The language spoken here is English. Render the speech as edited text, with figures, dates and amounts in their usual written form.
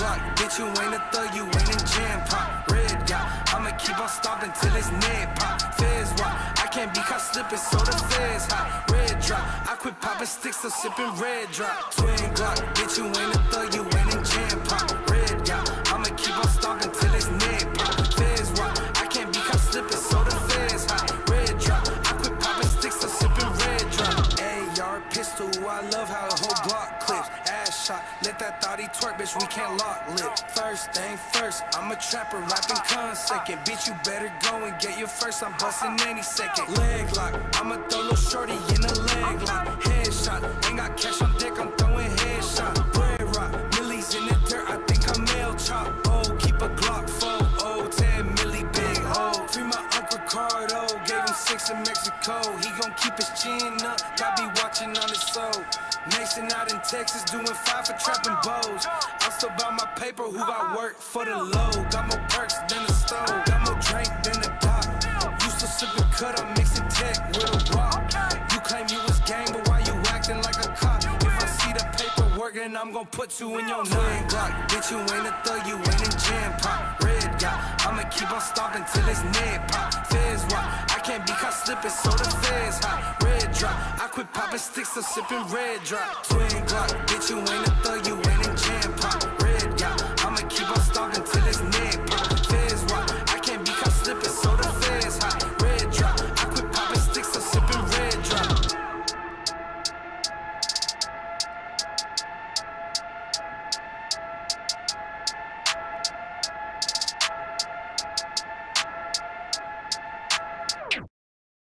Leglock, bitch, you ain't a thug, you ain't in jam pop. Red dot, I'ma keep on stomping till it's neck pop. Feds walk, I can't be caught slipping, so the feds hot. Red drop, I quit popping sticks, so sipping red drop. Twin Glock, bitch, you ain't a thug, you ain't in jam pop. Red dot, I'ma keep on stomping till it's neck pop. Feds walk, I can't be caught slipping, so the feds hot. Red drop, I quit popping sticks, so sipping red drop. AR pistol, I love how the whole block clips. Ass shot, let that thotty twerk, bitch, we can't lock lip. First thing first, I'm a trapper, rapping con second. Bitch, you better go and get your first, I'm busting any second. Leg lock, I'ma throw little shorty in a leg lock. Headshot, ain't got cash on deck, I'm throwing headshot. Bread rock, millies in the dirt, I think I'm mail chop. Oh, keep a Glock 4, oh, 10 milli big, oh. Free my Uncle Ricardo, gave him 6 in Mexico. He gon' keep his chin up, I be watching on his soul. Mason out in Texas, doing 5 for trapping bows. I'm still about my paper, who got work for the low. Got more perks than the stove, got more drink than the dock. Used to sip and cut, I'm mixing tech with a rock. You claim you was gang, but why you acting like a cop? If I see the paperwork, then I'm gon' put 2 in your Twin Glock, bitch, you ain't a thug, you ain't in jam pop. Red dot, I'ma keep on stomping till it's neck pop. Feds walk, I can't be caught slipping, so the feds hot. Red drop, I quit popping sticks, so sipping red drop. Twin Glock, bitch, you ain't a thug, you ain't in jam pop. Red dot, I'ma keep on stomping till